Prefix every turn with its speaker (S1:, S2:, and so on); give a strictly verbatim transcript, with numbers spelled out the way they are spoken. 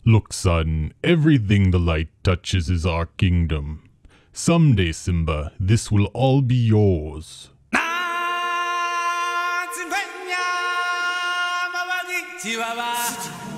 S1: Look, son, everything the light touches is our kingdom. Someday, Simba, this will all be yours.
S2: Chihuahua.